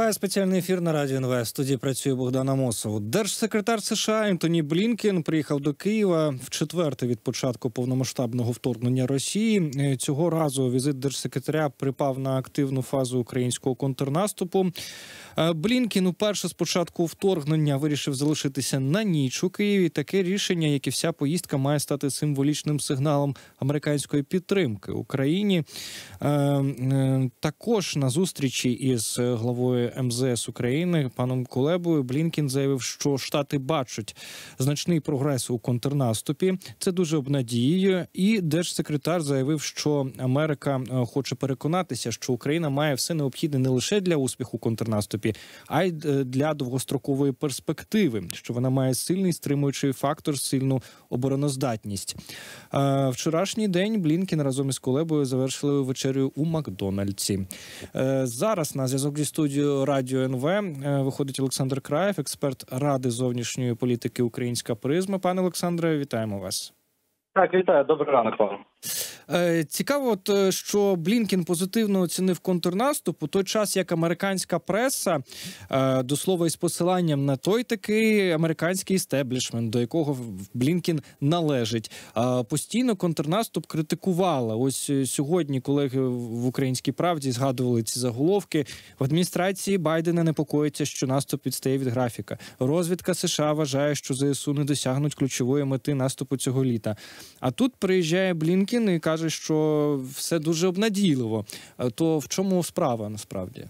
Триває спеціальний ефір на Радіо НВ. В студії працює Богдан Амосов. Держсекретар США Ентоні Блінкен приїхав до Києва вчетверте від початку повномасштабного вторгнення Росії. Цього разу візит держсекретаря припав на активну фазу українського контрнаступу. Блінкен уперше з початку вторгнення вирішив залишитися на ніч у Києві. Таке рішення, як і вся поїздка, має стати символічним сигналом американської підтримки Україні. Також на зустрічі із главою МЗС України паном Кулебою Блінкен заявив, що Штати бачать значний прогрес у контрнаступі. Це дуже обнадіює. І держсекретар заявив, що Америка хоче переконатися, що Україна має все необхідне не лише для успіху у контрнаступі, а й для довгострокової перспективи, що вона має сильний стримуючий фактор, сильну обороноздатність. Вчорашній день Блінкен разом із Кулебою завершили вечерю у Макдональдсі. Зараз на зв'язок зі студією Радіо НВ виходить Олександр Краєв, експерт Ради зовнішньої політики «Українська призма». Пане Олександре, вітаємо вас. Так, вітаю. Добрий ранок вам. Цікаво, що Блінкен позитивно оцінив контрнаступ у той час, як американська преса, до слова із посиланням на той такий американський істеблішмент, до якого Блінкен належить, постійно контрнаступ критикувала. Ось сьогодні колеги в «Українській правді» згадували ці заголовки. В адміністрації Байдена непокоїться, що наступ відстає від графіка. Розвідка США вважає, що ЗСУ не досягнуть ключової мети наступу цього літа. А тут приїжджає Блінкен і каже, що все дуже обнадійливо. То в чому справа насправді?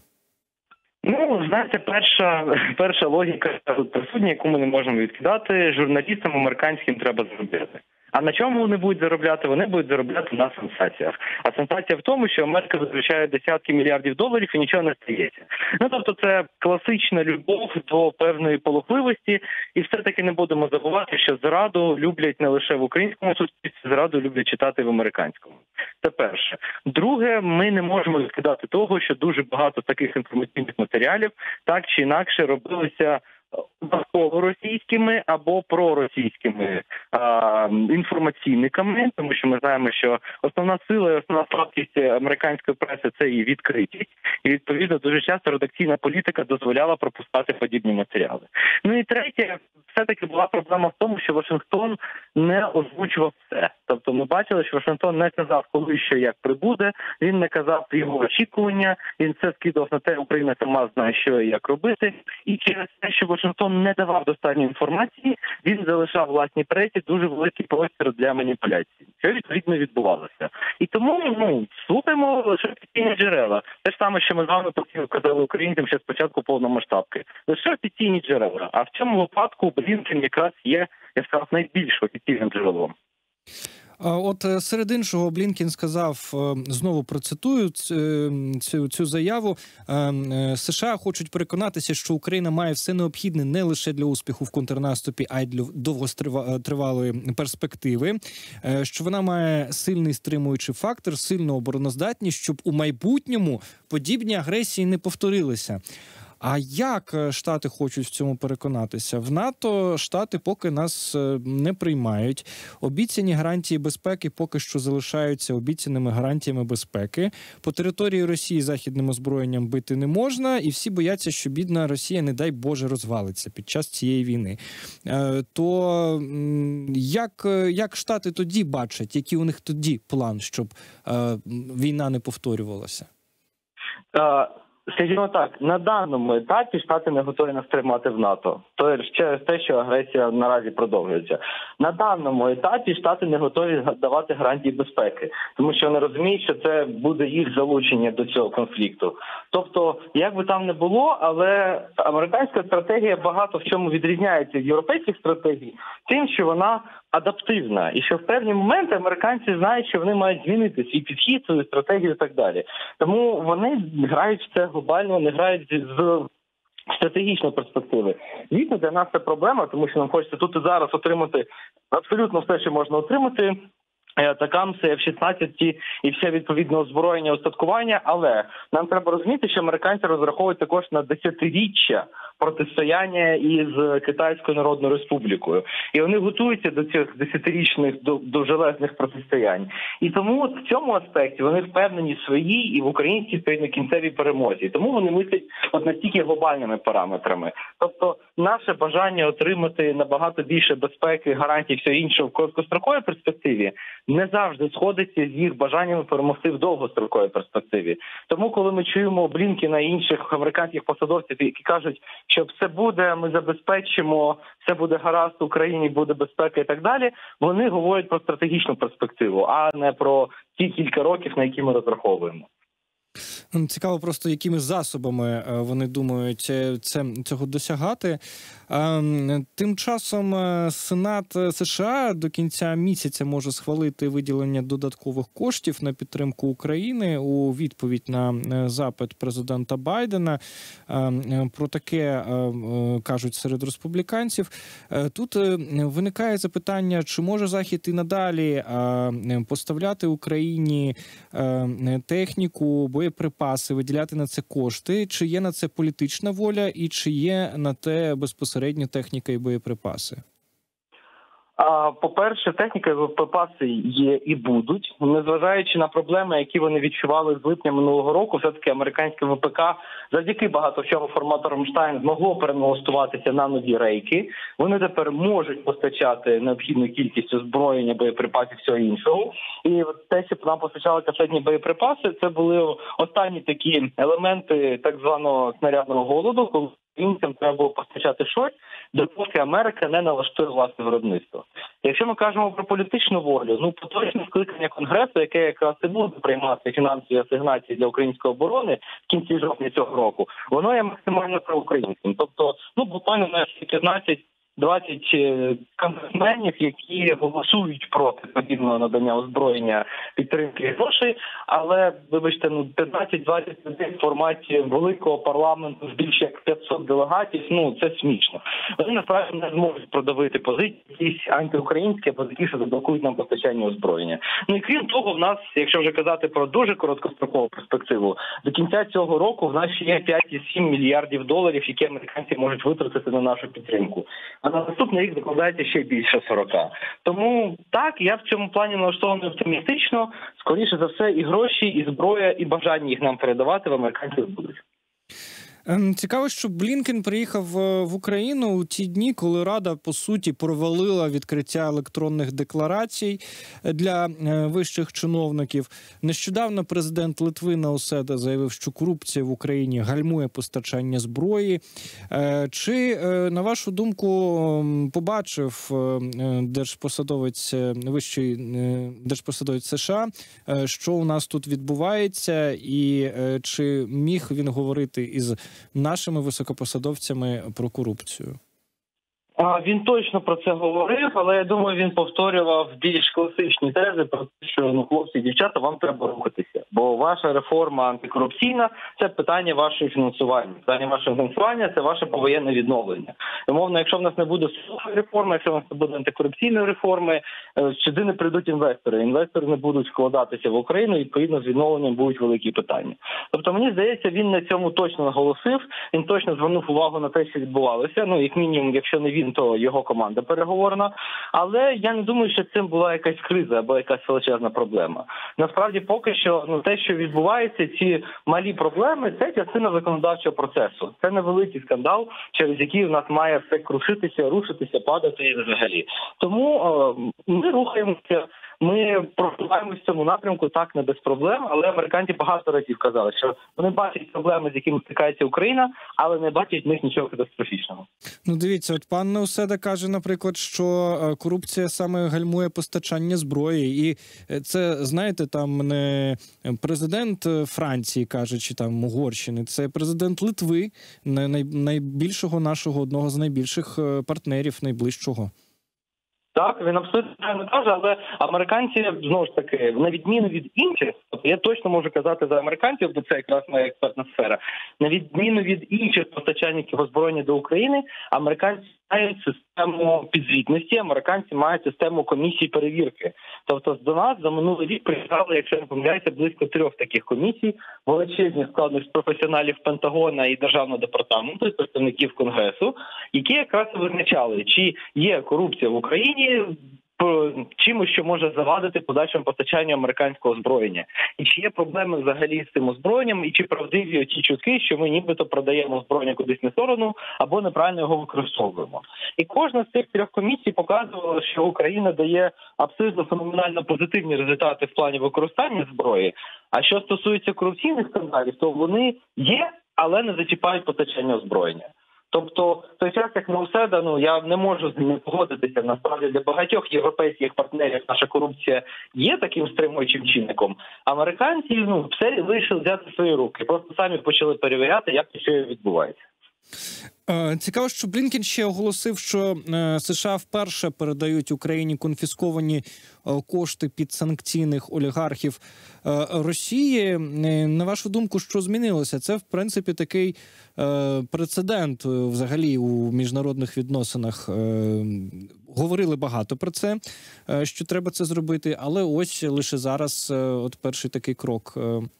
Ну, знаєте, перша логіка тут присутня, яку ми не можемо відкидати. Журналістам американським треба заробляти. А на чому вони будуть заробляти? Вони будуть заробляти на сенсаціях. А сенсація в тому, що Америка витрачає десятки мільярдів доларів і нічого не стається. Ну, тобто це класична любов до певної полохливості. І все-таки не будемо забувати, що зраду люблять не лише в українському суспільстві, зраду люблять читати в американському. Це перше. Друге, ми не можемо відкидати того, що дуже багато таких інформаційних матеріалів так чи інакше робилися навколо російськими або проросійськими інформаційниками, тому що ми знаємо, що основна сила і основна слабкість американської преси – це її відкритість. І, відповідно, дуже часто редакційна політика дозволяла пропускати подібні матеріали. Ну і третє, все-таки була проблема в тому, що Вашингтон не озвучував все. Тобто ми бачили, що Вашингтон не казав, коли і що як прибуде, він не казав його очікування, він все скидав на те, Україна сама знає, що і як робити. І через те, що Вашингтон не давав достатньо інформації, він залишав власній пресі дуже великий простір для маніпуляцій. Що відповідно відбувалося. І тому, слухаємо лише офіційні джерела. Те ж саме, що ми з вами постійно казали українцям ще з початку повномасштабки. Лише офіційні джерела. А в цьому випадку Блінкен якраз є, я сказав, найбільш офіційним джерелом. От серед іншого Блінкен сказав, знову процитую цю заяву, США хочуть переконатися, що Україна має все необхідне не лише для успіху в контрнаступі, а й для довготривалої перспективи, що вона має сильний стримуючий фактор, сильну обороноздатність, щоб у майбутньому подібні агресії не повторилися. А як Штати хочуть в цьому переконатися? В НАТО Штати поки нас не приймають. Обіцяні гарантії безпеки поки що залишаються обіцяними гарантіями безпеки. По території Росії західним озброєнням бити не можна, і всі бояться, що бідна Росія, не дай Боже, розвалиться під час цієї війни. То як Штати тоді бачать, який у них тоді план, щоб війна не повторювалася? Скажімо так, на даному етапі Штати не готові нас тримати в НАТО. Тобто через те, що агресія наразі продовжується. На даному етапі Штати не готові давати гарантії безпеки, тому що вони розуміють, що це буде їх залучення до цього конфлікту. Тобто, як би там не було, але американська стратегія багато в чому відрізняється від європейських стратегій, тим, що вона адаптивна. І що в певні моменти американці знають, що вони мають змінити свій підхід, свою стратегію і так далі. Тому вони грають в це глобально, не грають з стратегічної перспективи. Звісно, для нас це проблема, тому що нам хочеться тут і зараз отримати абсолютно все, що можна отримати. Атакамси, F-16 і все відповідне озброєння, устаткування, але нам треба розуміти, що американці розраховують також на десятиріччя протистояння із Китайською Народною Республікою. І вони готуються до цих десятирічних довжелезних протистоянь. І тому от в цьому аспекті вони впевнені в своїй і в українській кінцевій перемозі. Тому вони мислять от настільки глобальними параметрами. Тобто наше бажання отримати набагато більше безпеки, гарантій, все інше в короткостроковій перспективі не завжди сходиться з їх бажаннями перемогти в довгостроковій перспективі. Тому, коли ми чуємо Блінкена і інших американських посадовців, які кажуть, що все буде, ми забезпечимо, все буде гаразд, в Україні буде безпека і так далі, вони говорять про стратегічну перспективу, а не про ті кілька років, на які ми розраховуємо. Цікаво просто, якими засобами вони думають цього досягати. Тим часом Сенат США до кінця місяця може схвалити виділення додаткових коштів на підтримку України у відповідь на запит президента Байдена. Про таке кажуть серед республіканців. Тут виникає запитання, чи може Захід і надалі поставляти Україні техніку, боєприпаси, виділяти на це кошти, чи є на це політична воля і чи є на те безпосередньо техніка і боєприпаси? По-перше, техніка і боєприпаси є і будуть. Незважаючи на проблеми, які вони відчували з липня минулого року, все-таки американське ВПК завдяки багато чому формату «Рамштайн» змогло переналаштуватися на нові рейки. Вони тепер можуть постачати необхідну кількість озброєння, боєприпасів і всього іншого. І те, що нам постачали касетні боєприпаси, це були останні такі елементи так званого снарядного голоду, коли українцям треба було постачати щось, допоки Америка не налаштує власне виробництво. Якщо ми кажемо про політичну волю, поточне скликання Конгресу, яке якраз і буде приймати фінансові асигнації для української оборони в кінці жовтня цього року, воно є максимально проукраїнським. Тобто, буквально на 15-20 конгресменів, які голосують проти подібного надання озброєння, підтримки і грошей, але, вибачте, 15-20 людей в форматі великого парламенту з більше як 500 делегатів, це смішно. Вони, насправді, не зможуть продавити позиції якісь антиукраїнські, або такі, що заблокують нам постачання озброєння. І крім того, в нас, якщо вже казати про дуже короткострокову перспективу, до кінця цього року в нас ще є 5,7 мільярдів доларів, які американці можуть витратити на нашу підтримку. А на наступний рік закладається ще більше 40. Тому так, я в цьому плані налаштований оптимістично. Скоріше за все, і гроші, і зброя, і бажання їх нам передавати в американців будуть. Цікаво, що Блінкен приїхав в Україну у ті дні, коли Рада, по суті, провалила відкриття електронних декларацій для вищих чиновників. Нещодавно президент Литви Науседа заявив, що корупція в Україні гальмує постачання зброї. Чи, на вашу думку, побачив вищий держпосадовець США, що у нас тут відбувається, і чи міг він говорити із нашими високопосадовцями про корупцію? Він точно про це говорив, але я думаю, він повторював більш класичні тези про те, що хлопці і дівчата, вам треба рухатися. Бо ваша реформа антикорупційна – це питання вашого фінансування. Питання вашого фінансування – це ваше повоєнне відновлення. Умовно, якщо в нас не буде судової реформи, якщо в нас не буде антикорупційної реформи, сюди не прийдуть інвестори. Інвестори не будуть вкладатися в Україну, і, відповідно, з відновленням будуть великі питання. Тобто, мені здається, він на цьому точно наголосив, він точно звернув увагу на те, що відбувалося. Як мінімум, якщо не він, то його команда переговорна. Але я не думаю, що цим була якась криза або якась величезна проблема. Насправді, поки що, те, що відбувається, ці малі проблеми, це частина законодавчого процесу. Це невеликий скандал, через який у нас має все крушитися, рушитися, падати і взагалі. Тому ми рухаємося. Ми просуваємося в цьому напрямку, так, не без проблем, але американці багато разів казали, що вони бачать проблеми, з якими стикається Україна, але не бачать в них нічого катастрофічного. Дивіться, от пан Науседа каже, наприклад, що корупція саме гальмує постачання зброї, і це, знаєте, там не президент Франції каже, чи там Угорщини, це президент Литви, найбільшого нашого, одного з найбільших партнерів, найближчого. Так, він абсолютно правильно каже, але американці, знову ж таки, на відміну від інших, тобто я точно можу казати за американців, бо це якраз моя експертна сфера, на відміну від інших постачальників озброєння до України, американці мають систему підзвітності, американці мають систему комісій перевірки. Тобто до нас за минулий рік приїхали, якщо не помиляюся, близько 3 таких комісій, величезні складних професіоналів Пентагона і Державного департаменту, і представників Конгресу, які якраз визначали, чи є корупція в Україні, чимось, що може завадити подальшому постачанню американського озброєння. І чи є проблеми взагалі з цим озброєнням, і чи правдиві ті чутки, що ми нібито продаємо озброєння кудись не в сторону, або неправильно його використовуємо. І кожна з цих 3 комісій показувала, що Україна дає абсолютно феноменально позитивні результати в плані використання зброї. А що стосується корупційних скандалів, то вони є, але не зачіпають постачання озброєння. Тобто, в той час, як Моуседа, я не можу з ним не погодитися. Насправді, для багатьох європейських партнерів наша корупція є таким стримуючим чинником. Американці, все вирішили взяти в свої руки. Просто самі почали перевіряти, як це відбувається. Цікаво, що Блінкен ще оголосив, що США вперше передають Україні конфісковані кошти підсанкційних олігархів Росії. На вашу думку, що змінилося? Це, в принципі, такий прецедент взагалі у міжнародних відносинах. Говорили багато про це, що треба це зробити, але ось лише зараз от перший такий крок.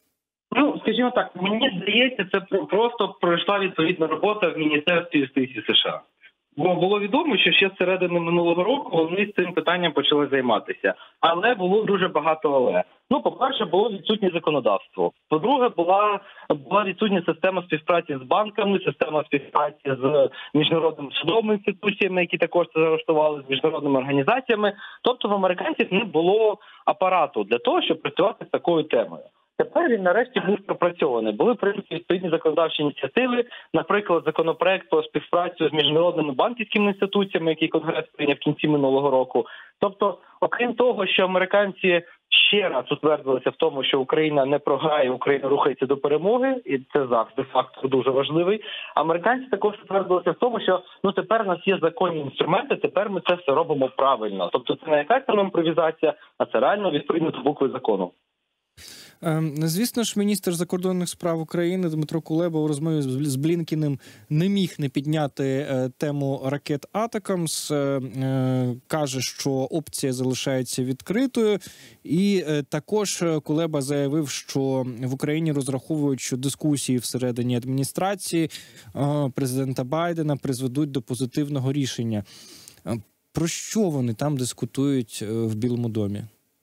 Скажімо так, мені здається, це просто пройшла відповідна робота в Міністерстві юстиції США. Бо було відомо, що ще з середини минулого року вони з цим питанням почали займатися. Але було дуже багато але. По-перше, було відсутнє законодавство. По-друге, була відсутня система співпраці з банками, система співпраці з міжнародними судовими інституціями, які також це заарештували, з міжнародними організаціями. Тобто в американців не було апарату для того, щоб працювати з такою темою. Тепер він нарешті був пропрацьований. Були прийняті відповідні законодавчі ініціативи, наприклад, законопроект про співпрацю з міжнародними банківськими інституціями, який Конгрес прийняв в кінці минулого року. Тобто, окрім того, що американці ще раз утвердилися в тому, що Україна не програє, Україна рухається до перемоги, і це завжди фактор дуже важливий. Американці також утвердилися в тому, що тепер у нас є законні інструменти, тепер ми це все робимо правильно. Тобто це не якась там імпровізація, а це реально відповідно до букви закону. Звісно ж, міністр закордонних справ України Дмитро Кулеба у розмові з Блінкеним не міг не підняти тему ракет «Атакамс». Каже, що опція залишається відкритою. І також Кулеба заявив, що в Україні розраховують, що дискусії всередині адміністрації президента Байдена призведуть до позитивного рішення. Про що вони там дискутують в Білому домі?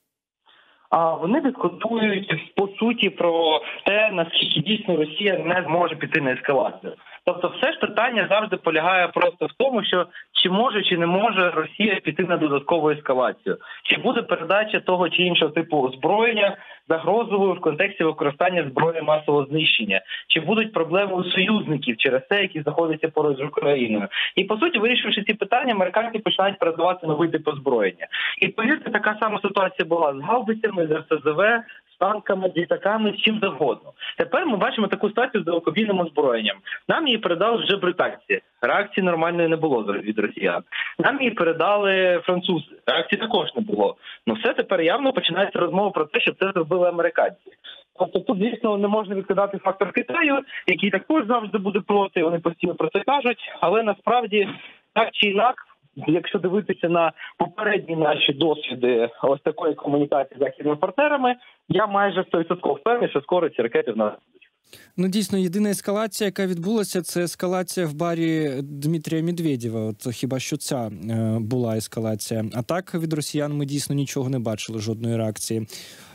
А вони дискутують, по суті, про те, наскільки дійсно Росія не зможе піти на ескалацію. Тобто все ж питання завжди полягає просто в тому, що чи може, чи не може Росія піти на додаткову ескалацію. Чи буде передача того чи іншого типу озброєння загрозовою в контексті використання зброї масового знищення. Чи будуть проблеми у союзників через те, які знаходяться поруч з Україною. І, по суті, вирішивши ці питання, американці починають передавати новий тип озброєння. І, повірте, така сама ситуація була з гаубицями, з РСЗВ, з танками, з літаками, з чим завгодно. Тепер ми бачимо таку ситуацію з далекобійним озброєнням. Нам її передали вже британці. Реакції нормальної не було від росіян. Нам її передали французи. Реакції також не було. Все тепер явно починається розмова про те, що це зробили американці. Тобто тут, звісно, не можна відкидати фактор Китаю, який також завжди буде проти, вони постійно про це кажуть, але насправді так чи інак, якщо дивитися на попередні наші досвіди ось такої комунікації з західними партнерами, я майже 100% впевнений, що скоро ці ракети в нас будуть. Дійсно, єдина ескалація, яка відбулася, це ескалація в барі Дмитрія Медведєва. От хіба що ця була ескалація. А так від росіян ми дійсно нічого не бачили, жодної реакції.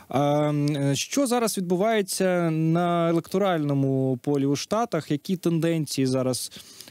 Що зараз відбувається на електоральному полі у Штатах? Які тенденції зараз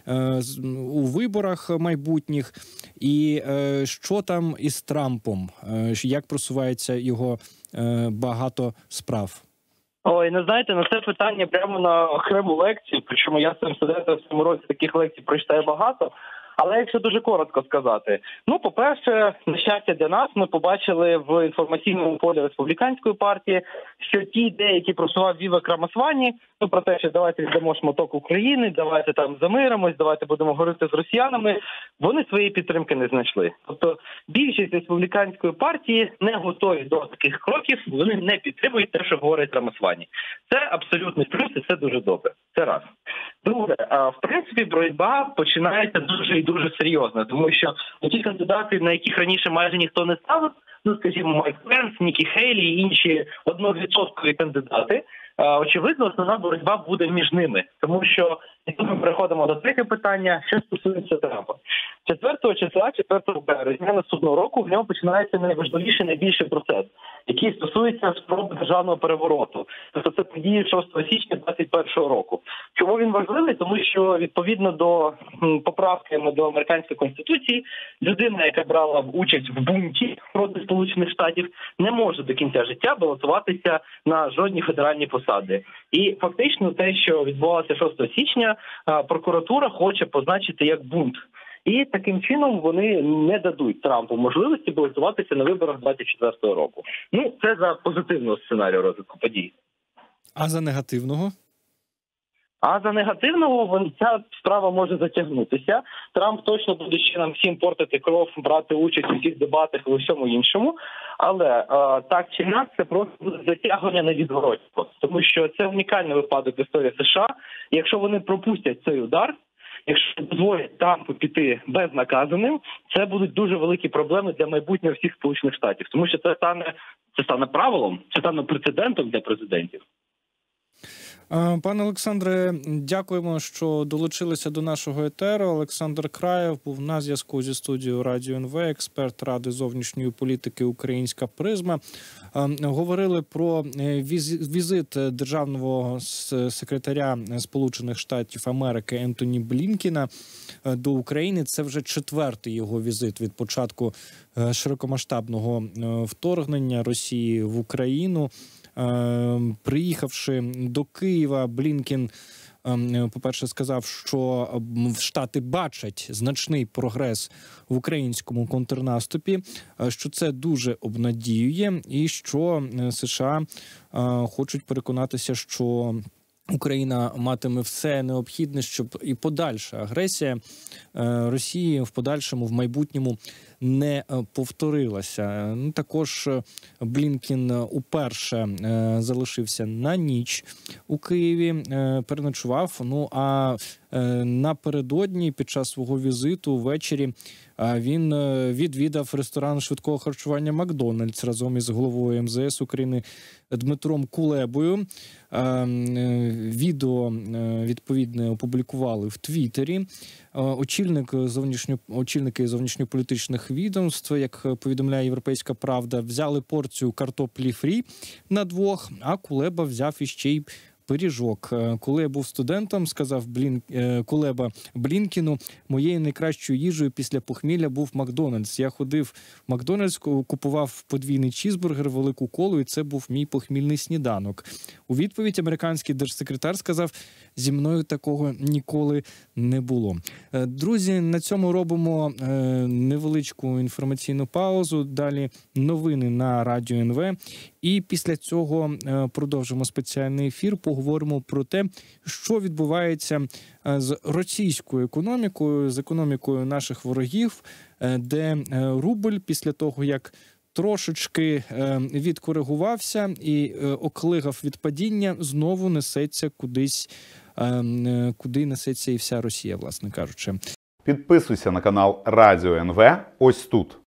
у виборах майбутніх? І що там із Трампом? Як просувається його багато справ? Ой, не знаєте, на це питання прямо на окрему лекцію, причому я з цим студентом в цьому році таких лекцій прочитаю багато. Але якщо дуже коротко сказати, по-перше, на щастя для нас, ми побачили в інформаційному полі республіканської партії, що ті ідеї, які просував Вівек Рамасвані, про те, що давайте віддамо шматок України, давайте там замиримось, давайте будемо говорити з росіянами, вони своєї підтримки не знайшли. Тобто більшість республіканської партії не готові до таких кроків, вони не підтримують те, що говорить Рамасвані. Це абсолютний плюс і це дуже добре. Це раз. Друге, в принципі, боротьба починається дуже і дуже серйозно, тому що ті кандидати, на яких раніше майже ніхто не ставив, ну, скажімо, Майк Пенс, Нікі Хейлі і інші 1% кандидати, очевидно, основна боротьба буде між ними. Тому що, і тут ми переходимо до третього питання, що стосується Трампа. 4 числа, 4 березня наступного року в ньому починається найважливіший, найбільший процес, який стосується спроби державного перевороту. Тобто це події 6 січня 2021 року. Чому він важливий? Тому що відповідно до поправки до американської конституції, людина, яка брала участь в бунті проти Сполучених Штатів, не може до кінця життя балотуватися на жодні федеральні посади. І фактично те, що відбувалося 6 січня, прокуратура хоче позначити як бунт. І таким чином вони не дадуть Трампу можливості балотуватися на виборах 2024 року. Ну, це за позитивного сценарію розвитку подій. А за негативного? А за негативного ця справа може затягнутися. Трамп точно буде ще нам всім портити кров, брати участь у всіх дебатах і у всьому іншому. Але так чи інакше, це просто буде затягування невідворотно. Тому що це унікальний випадок в історії США. І якщо вони пропустять цей удар, якщо дозволять Трампу піти безнаказаним, це будуть дуже великі проблеми для майбутнього всіх Сполучених Штатів. Тому що це стане правилом, це стане прецедентом для президентів. Пане Олександре, дякуємо, що долучилися до нашого етеру. Олександр Краєв був на зв'язку зі студією Радіо НВ, експерт Ради зовнішньої політики «Українська призма». Говорили про візит державного секретаря Сполучених Штатів Америки Ентоні Блінкена до України. Це вже 4-й його візит від початку широкомасштабного вторгнення Росії в Україну. Приїхавши до Києва, Блінкен, по-перше, сказав, що Штати бачать значний прогрес в українському контрнаступі, що це дуже обнадіює і що США хочуть переконатися, що Україна матиме все необхідне, щоб і подальша агресія Росії в подальшому, в майбутньому не повторилася. Також Блінкен уперше залишився на ніч у Києві, переночував. А напередодні, під час свого візиту ввечері, він відвідав ресторан швидкого харчування «Макдональдс» разом із головою МЗС України Дмитром Кулебою. Відео відповідне опублікували в Твіттері. Очільники зовнішньополітичних відомств, як повідомляє «Європейська правда», взяли порцію картоплі фрі на двох, а Кулеба взяв іще й пиріжок. Коли я був студентом, сказав Кулеба Блінкену, моєю найкращою їжею після похмілля був Макдональдс. Я ходив в Макдональдс, купував подвійний чізбургер, велику колу, і це був мій похмільний сніданок. У відповідь американський держсекретар сказав, зі мною такого ніколи не було. Друзі, на цьому робимо невеличку інформаційну паузу. Далі новини на Радіо НВ. І після цього продовжимо спеціальний ефір, поговоримо про те, що відбувається з російською економікою, з економікою наших ворогів, де рубль після того, як трошечки відкоригувався і оклигав від падіння, знову несеться кудись, куди несеться і вся Росія, власне кажучи. Підписуйся на канал Радіо НВ ось тут.